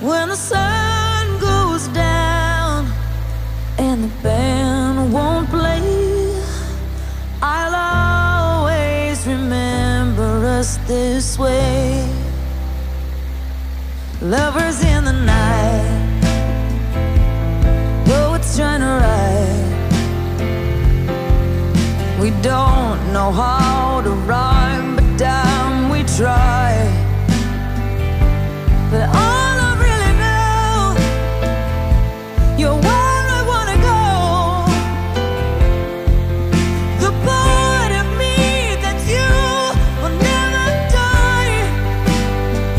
When the sun goes down and the band won't play, I'll always remember us this way. Lovers in the night, poets trying to write. We don't know how to rhyme, but damn, we try.